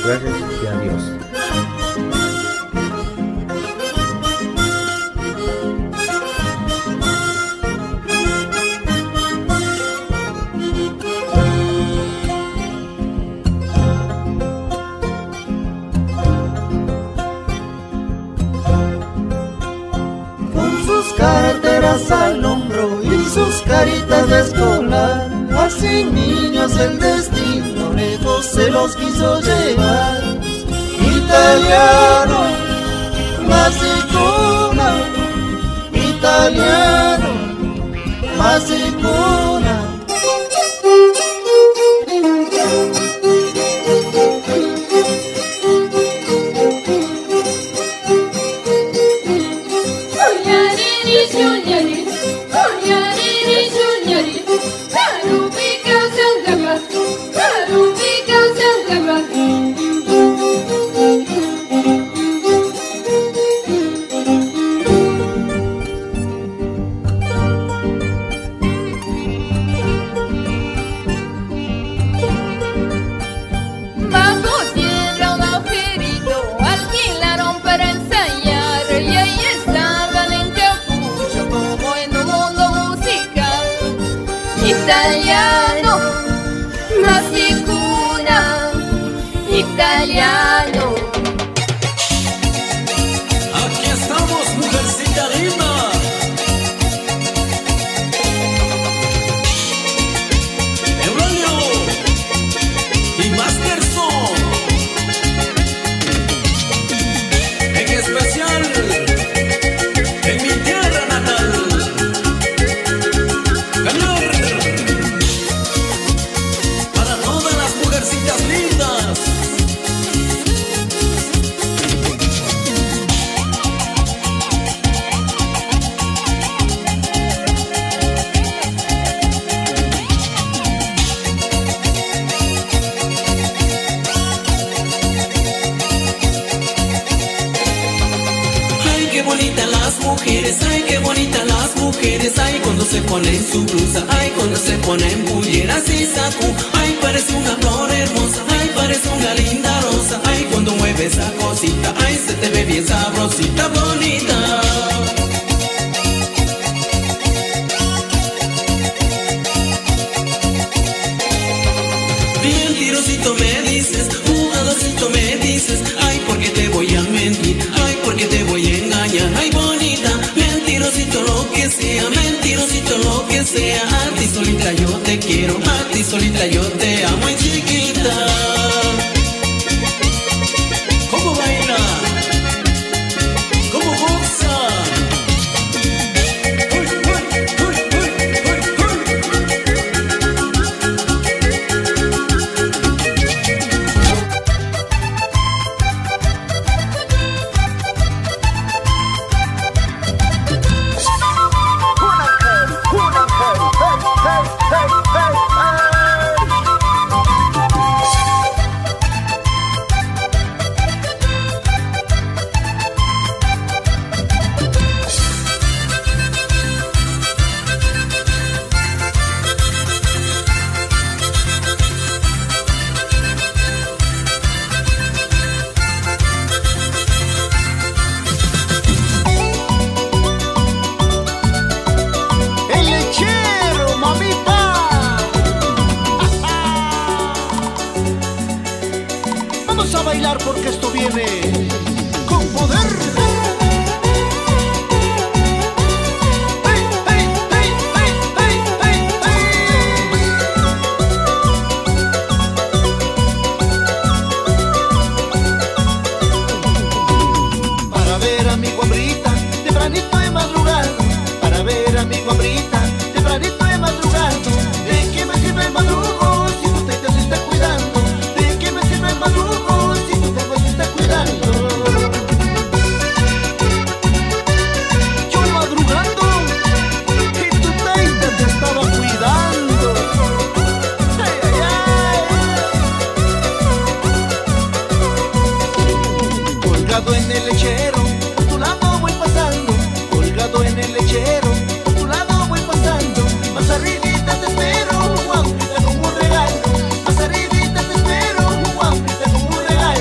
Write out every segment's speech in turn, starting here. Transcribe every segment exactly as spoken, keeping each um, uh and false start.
Gracias y adiós. Carteras al hombro y sus caritas de escolar, así niños el destino lejos se los quiso llevar. Italiano, masicuna, italiano, masicuna. Italiano, masicuna, italiano. Aquí estamos, mujercita linda. Eulalio y Masterson. En especial en mi tierra natal. Lindas. Ay, qué bonitas las mujeres, ay, qué bonitas las mujeres, ay, cuando se ponen su blusa, ay, cuando se ponen bulleras y saco, ay, parece una flor hermosa, ay, parece una linda rosa, ay, cuando mueve esa cosita, ay, se te ve bien sabrosita, bonita. Bien tirosito me dices, jugadorcito me dices, ay, ¿por qué te voy a mentir? Ay, ¿por qué te voy a engañar? Ay, bonita, mentirosito lo que sea, mentirosito lo que sea, a ti solita yo te quiero, a ti solita yo te amo, ay, chiquita. ¿Cómo baila? ¿Cómo goza? Porque esto viene con poder. Para ver a mi guambrita, tempranito de madrugada. Para ver a mi guambrita, tempranito de madrugada. ¿De qué me sirve el madrugo si usted te está cuidando? ¿De qué me sirve el madrugo si usted te está cuidando? Yo madrugando y tu taita te estaba cuidando. Ay, ay, ay. Colgado en el lechero, por tu lado voy pasando. Colgado en el lechero, por tu lado voy pasando. Más arribita te espero, guampita como un regalo. Más arribita te espero, guampita como un regalo.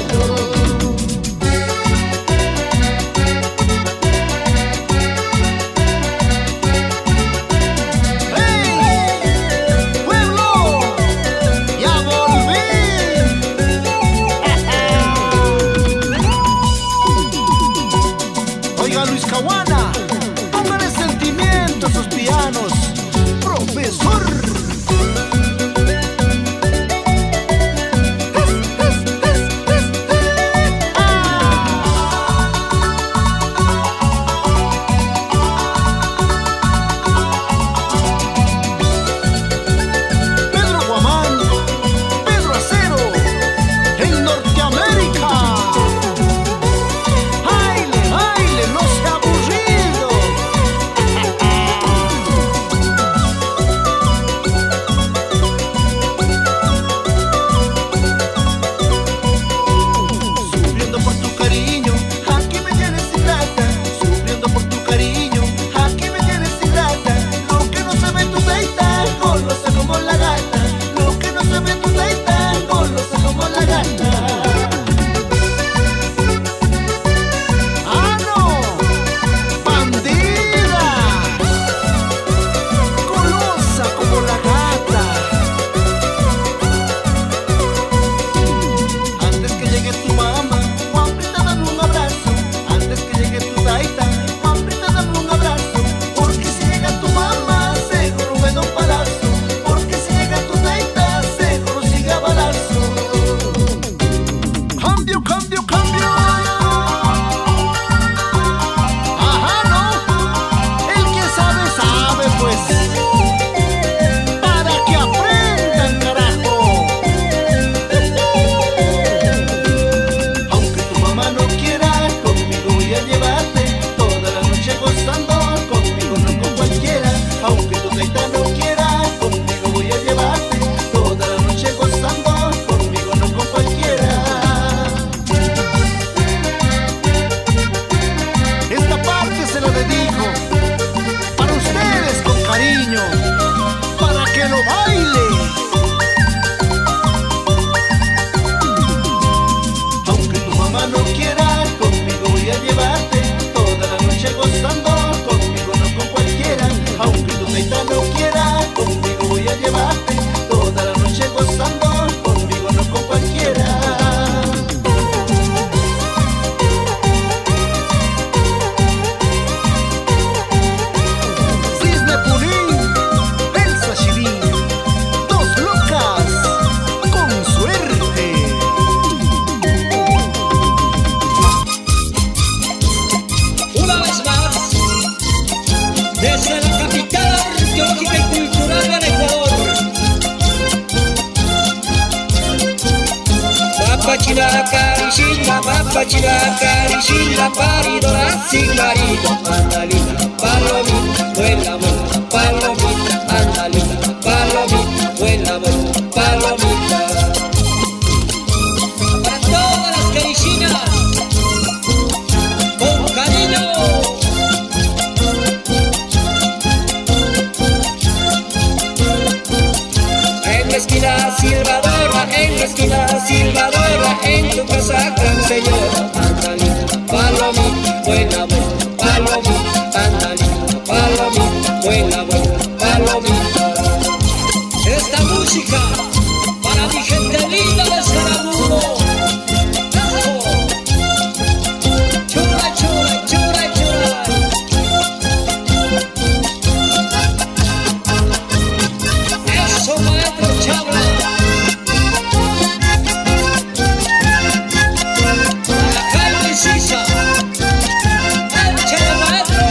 Mapachina caricina, mapachina caricina, paridora sin marido. Andalita, palomita, vuela, vuela, palomita. Andalita, palomita, vuela, vuela, palomita. Para todas las caricinas, con cariño. En la esquina silbadora, en la esquina silbadora, en tu casa gran señora. Andalita, palomita, vuela, vuela, palomita. Andalita, palomita, vuela, vuela, palomita. Esta música para mi gente linda de Sarabuco. Chula, chula, chula, chula. Eso, maestro Chabla. La Jaime Sisa. Échale, maestro.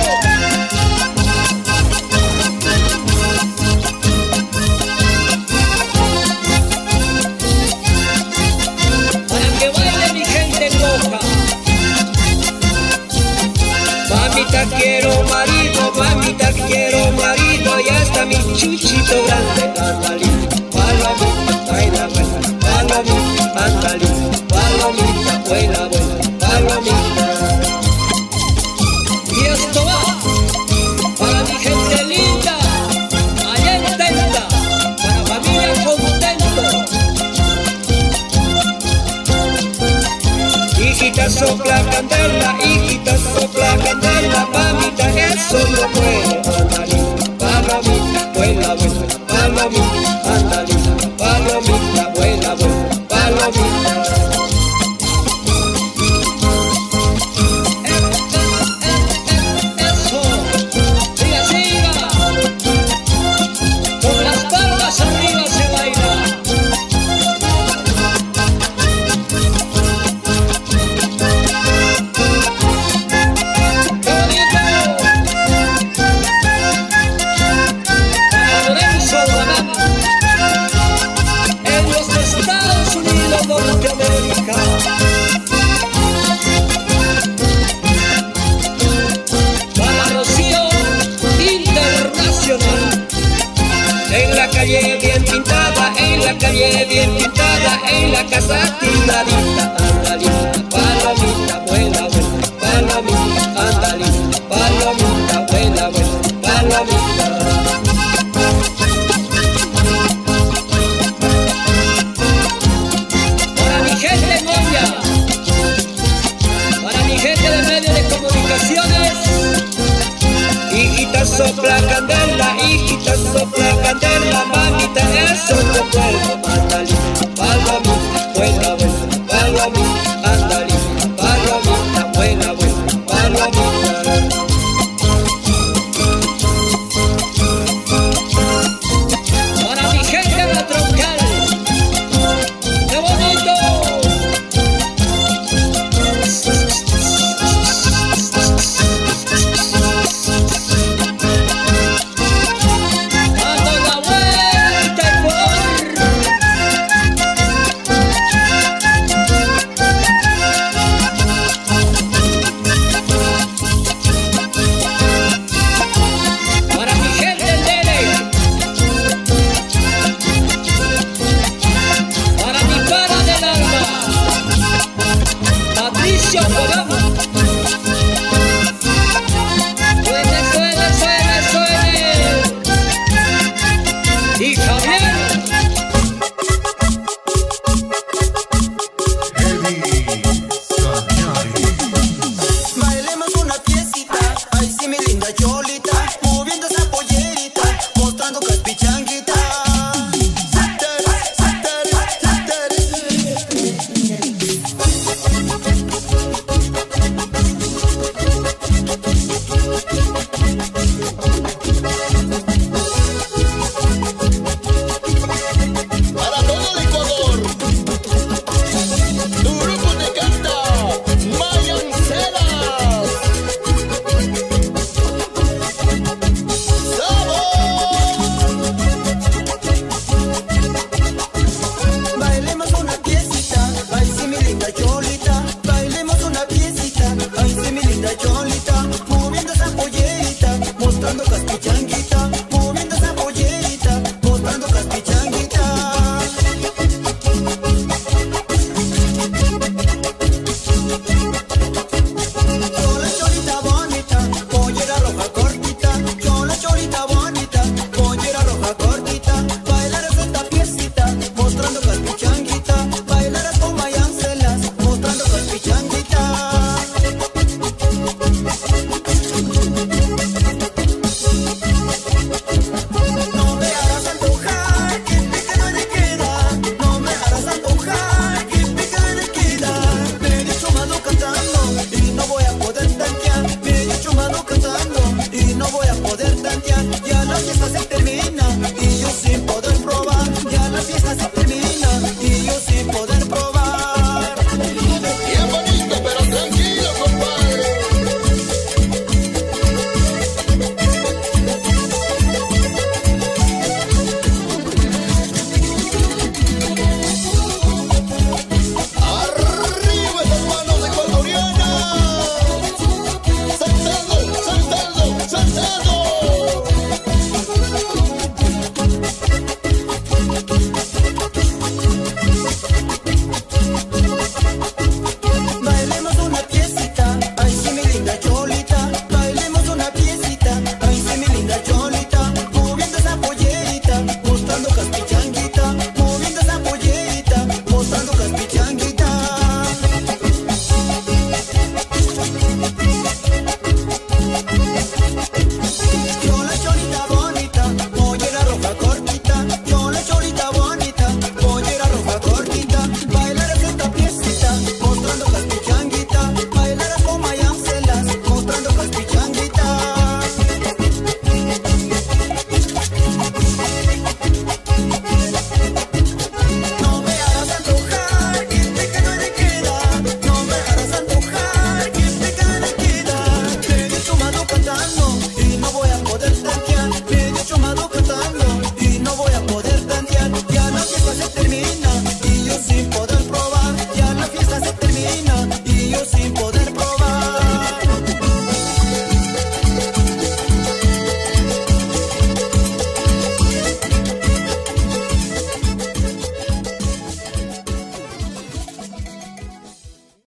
Para que baile mi gente loca. Mamita quiero marido, mamita quiero marido, ya está mi chuchito grande. Andalita, palomita, vuela, vuela, palomita. Andalita, palomita, vuela, vuela, palomita. Y esto va para mi gente linda, allá en Tenta, para familia contento. Hijita sopla candela, hijita sopla candela, mamita eso no puede. Andalita, palomita, vuela, vuela, palomita. Andalita, palomita, vuela, vuela, palomita. Eso, siga, siga, con las palmas arriba se baila. ¡Qué bonito! Para Lorenzo Guanán, en los Estados Unidos, Norteamérica. Para Rocío Internacional, en la calle bien pintada, en la calle bien pintada, en la casa tiradita. Andalita, palomita, vuela, vuela, palomita. Andalita, palomita, vuela, vuela, palomita. Para mi gente en Moya, para mi gente de medios de comunicaciones, hijita sopla candela, hijita sopla candela, mamita eso no puedo. Andalita, palomita, vuela, vuela, palomita. Andalita, palomita, vuela, vuela, palomita. Para mi gente de la troncal, ¡qué bonito! Dando la vuelta Ecuador. Para mi gente del Dele, para mi pana del alma, Patricio Pagán.